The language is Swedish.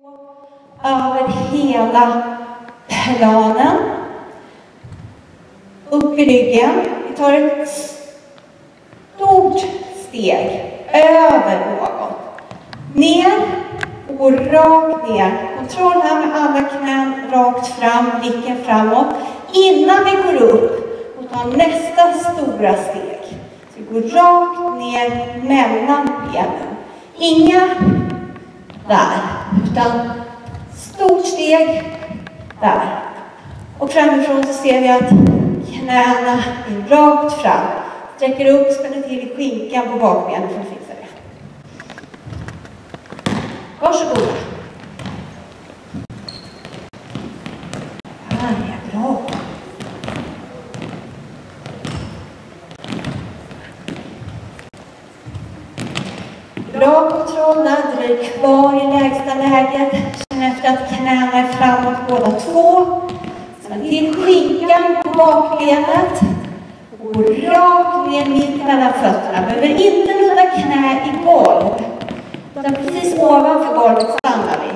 över hela planen. Upp i ryggen. Vi tar ett stort steg över något. Ner och rakt ner. Kontroll här med alla knän rakt fram, blicken framåt. Innan vi går upp och tar nästa stora steg. Så vi går rakt ner mellan benen. Inga där, utan stort steg där. Och framifrån så ser vi att knäna är rakt fram. Sträcker upp, spänner till i skinkan på bakbenen för att fixa det. Varsågoda. Ja, bra. Bra kontroll där, dröj kvar i lägsta läget. Känn efter att knäna är framåt båda två. Spänn till skinkan på bakbenet. Och rakt ner mitt mellan fötterna. Behöver inte nudda knä i golv. Utan precis ovanför golvet stannar vi.